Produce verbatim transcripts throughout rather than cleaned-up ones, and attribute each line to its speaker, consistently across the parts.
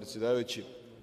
Speaker 1: predsedavajući.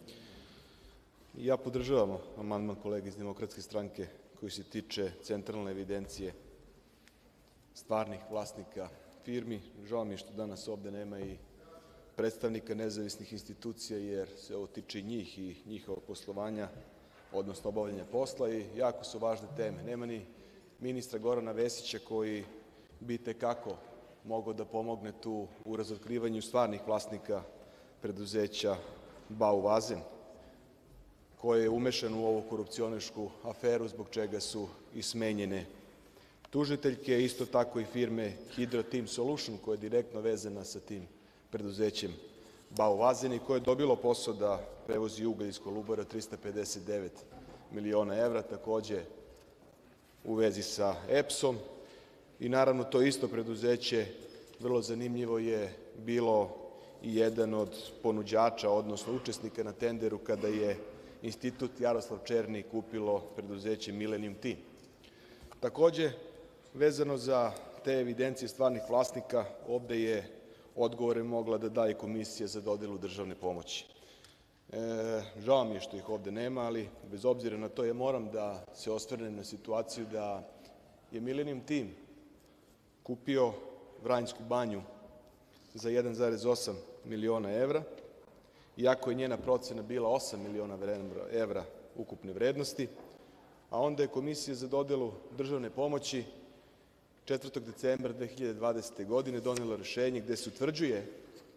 Speaker 1: Ja podržavam amandman kolege iz Demokratske stranke koji se tiče centralne evidencije stvarnih vlasnika firmi. Žao mi je što danas ovde nema i predstavnika nezavisnih institucija, jer se ovo tiče i njih i njihovog poslovanja, odnosno obavljanja posla, i jako su važne teme. Nema ni ministra Gorana Vesića, koji bi i te kako mogao da pomogne tu u razotkrivanju stvarnih vlasnika preduzeća Bauvazen, koje je umešano u ovu korupcionašku aferu, zbog čega su i smenjene tužiteljke. Isto tako i firme Hydro Team Solution, koja je direktno vezana sa tim preduzećem Bauvazen i koje je dobilo posao da prevozi ugalj iz Kolubare, trista pedeset devet miliona evra, takođe u vezi sa E P S-om. I naravno, to isto preduzeće, vrlo zanimljivo, je bilo i jedan od ponuđača, odnosno učesnika na tenderu kada je Institut Jaroslav Černi kupilo preduzeće Millennium Team. Takođe, vezano za te evidencije stvarnih vlasnika, ovde je odgovore mogla da da i Komisija za dodelu državne pomoći. Žao mi je što ih ovde nema, ali bez obzira na to ja moram da se osvrnem na situaciju da je Millennium Team kupio Vranjsku banju za jedan zarez osam miliona evra, iako je njena procena bila osam miliona evra ukupne vrednosti, a onda je Komisija za dodelu državne pomoći četvrtog decembra dve hiljade dvadesete godine donela rešenje gde se utvrđuje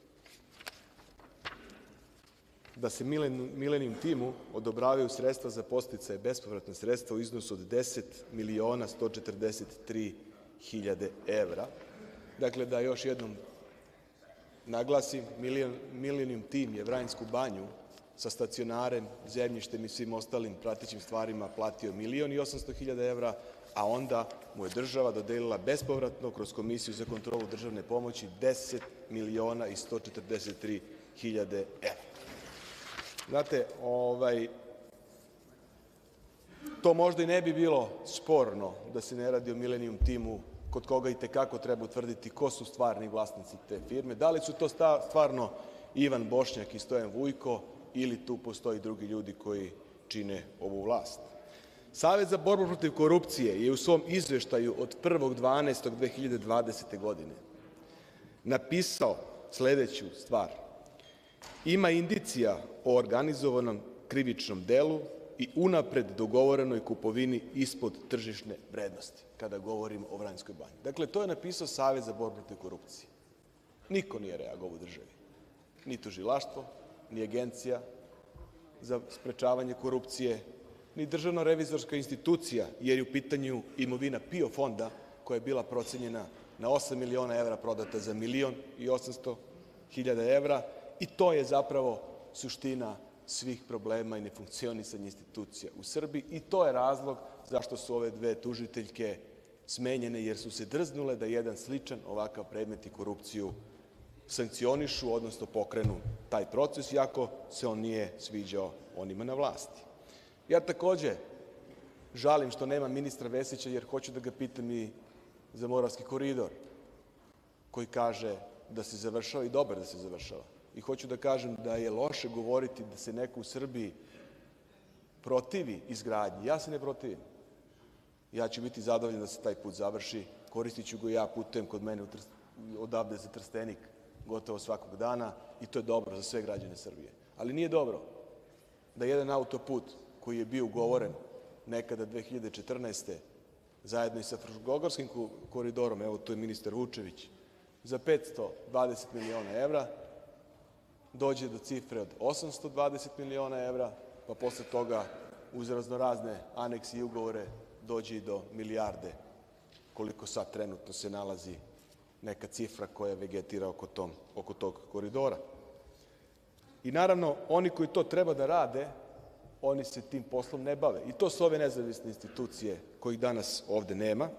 Speaker 1: da se Millennium Teamu odobravaju sredstva za podsticaje, bespovratna sredstva u iznosu od deset miliona sto četrdeset tri hiljade evra. Dakle, da još jednom naglasim, Millennium Team je Vranjsku banju sa stacionarem, zemljištem i svim ostalim pratećim stvarima platio milion i osamsto hiljada evra, a onda mu je država dodelila bespovratno kroz Komisiju za kontrolu državne pomoći deset miliona i sto četrdeset tri hiljade evra. Znate, to možda i ne bi bilo sporno da se ne radi o Millennium Teamu, kod koga i te kako treba utvrditi ko su stvarni vlasnici te firme, da li su to stvarno Ivan Bošnjak i Stojan Vujko ili tu postoje drugi ljudi koji čine ovu vlast. Savet za borbu protiv korupcije je u svom izveštaju od prvog dvanaestog dve hiljade dvadesete godine napisao sledeću stvar: ima indicija o organizovanom krivičnom delu i unapred dogovorenoj kupovini ispod tržišne vrednosti, kada govorimo o Vranjskoj banji. Dakle, to je napisao Savet za borbu protiv korupcije. Niko nije reagovao u državi, ni tužilaštvo, ni Agencija za sprečavanje korupcije, ni Državna revizorska institucija, jer je u pitanju imovina PIO fonda koja je bila procenjena na osam miliona evra, prodata za milion i osamsto hiljada evra, i to je zapravo suština svih problema i nefunkcionisanja institucija u Srbiji, i to je razlog zašto su ove dve tužiteljke smenjene, jer su se drznule da jedan sličan ovakav predmet i korupciju sankcionišu, odnosno pokrenu taj proces, iako se on nije sviđao onima na vlasti. Ja takođe žalim što nema ministra Vesića, jer hoću da ga pitam i za Moravski koridor, koji kaže da se završava, i dobar da se završava. I hoću da kažem da je loše govoriti da se neko u Srbiji protivi izgradnji. Ja se ne protivim. Ja ću biti zadovoljan da se taj put završi. Koristiću ga ja, putujem kod mene odavde za Trstenik gotovo svakog dana i to je dobro za sve građane Srbije. Ali nije dobro da jedan autoput koji je bio ugovoren nekada dve hiljade četrnaeste zajedno i sa Fruškogorskim koridorom, evo tu je ministar Vučević, za petsto dvadeset miliona evra, dođe do cifre od osamsto dvadeset miliona evra, pa posle toga uz raznorazne anekse i ugovore dođe i do milijarde, koliko sad trenutno se nalazi neka cifra koja vegetira oko tog koridora. I naravno, oni koji to treba da rade, oni se tim poslom ne bave. I to su ove nezavisne institucije kojih danas ovde nema.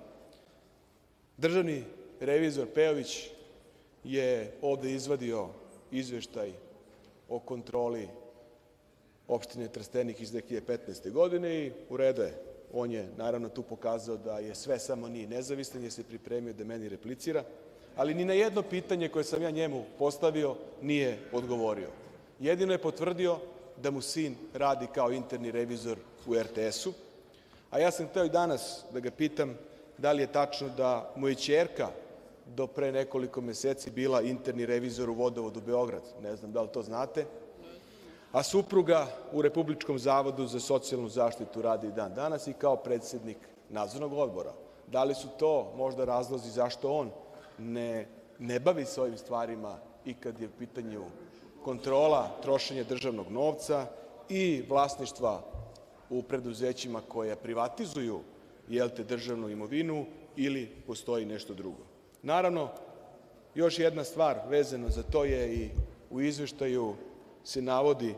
Speaker 1: Državni revizor Pejović je ovde izvadio izveštaj o kontroli opštine Trstenik iz dve hiljade petnaeste godine i u redu je. On je naravno tu pokazao da je sve samo nije nezavistan, jer se pripremio da meni replicira, ali ni na jedno pitanje koje sam ja njemu postavio nije odgovorio. Jedino je potvrdio da mu sin radi kao interni revizor u er te esu, a ja sam hteo i danas da ga pitam da li je tačno da mu je ćerka do pre nekoliko meseci bila interni revizor u Vodovodu Beograd, ne znam da li to znate, a supruga u Republičkom zavodu za socijalnu zaštitu radi i dan danas i kao predsednik nadzornog odbora. Da li su to možda razlozi zašto on ne, ne bavi se ovim stvarima i kad je u pitanju kontrola trošenja državnog novca i vlasništva u preduzećima koja privatizuju jel te državnu imovinu ili postoji nešto drugo. Naravno, još jedna stvar vezano za to je i u izveštaju se navodi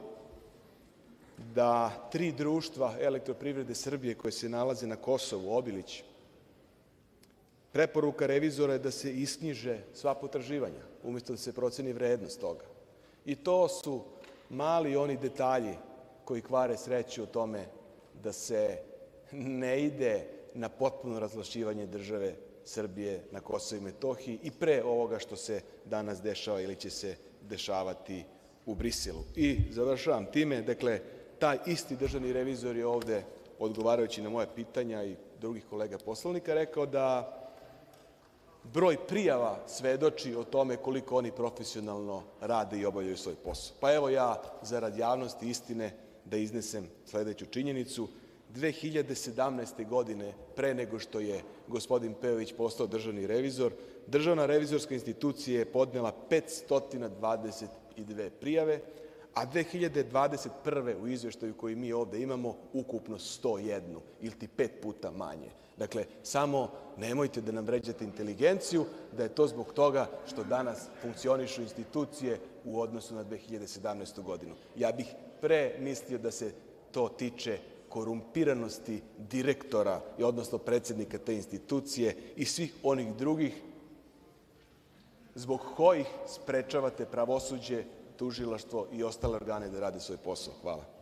Speaker 1: da tri društva Elektroprivrede Srbije koje se nalaze na Kosovu, Obilić, preporuka revizora je da se isknjiže sva potraživanja, umesto da se proceni vrednost toga. I to su mali oni detalji koji kvare sreću o tome da se ne ide na potpuno razvlašćivanje države Srbije na Kosovu i Metohiji i pre ovoga što se danas dešava ili će se dešavati u Briselu. I završavam time, dakle, taj isti državni revizor je ovde, odgovarajući na moja pitanja i drugih kolega poslanika, rekao da broj prijava svedoči o tome koliko oni profesionalno rade i obavljaju svoj posao. Pa evo ja, zarad javnosti i istine, da iznesem sledeću činjenicu. dve hiljade sedamnaeste. godine, pre nego što je gospodin Pejović postao državni revizor, Državna revizorska institucija je podnela petsto dvadeset dve prijave, a dve hiljade dvadeset prve. u izveštaju koji mi ovde imamo ukupno sto jednu ili ti pet puta manje. Dakle, samo nemojte da nam vređate inteligenciju da je to zbog toga što danas funkcionišu institucije u odnosu na dve hiljade sedamnaestu. godinu. Ja bih pre mislio da se to tiče korumpiranosti direktora, odnosno predsednika te institucije i svih onih drugih zbog kojih sprečavate pravosuđe, tužilaštvo i ostale organe da rade svoj posao. Hvala.